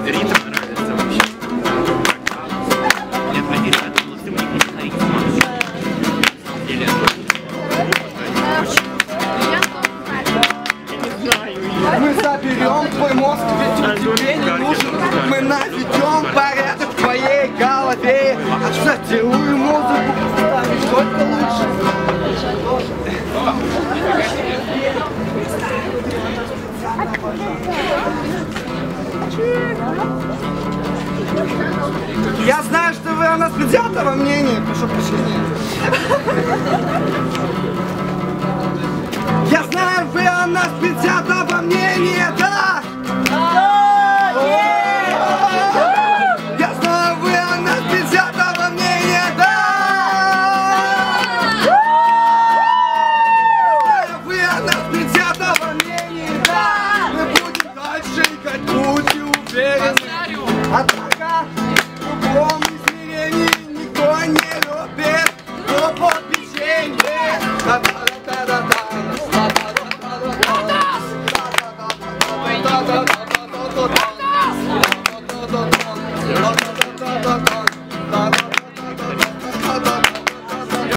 ритм нравится вообще. Нет, они ребята, ты мне не знаете, или мы заберем твой мозг, ведь тебе не нужен. Мы наведем порядок в твоей голове. Заделаю музыку, станешь только лучше. Я знаю, что вы о нас предвзятого мнения. Прошу прощения. Я знаю, вы о нас предвзятого мнения, да? Я знаю, вы о нас предвзятого мнения, да? Я знаю, вы о нас предвзятого мнения, да? Мы будем дальше искать путь и уверены. Однако в любом измерении никто не любит его печенье. Da da da da da da da da da da da da da da da da da da da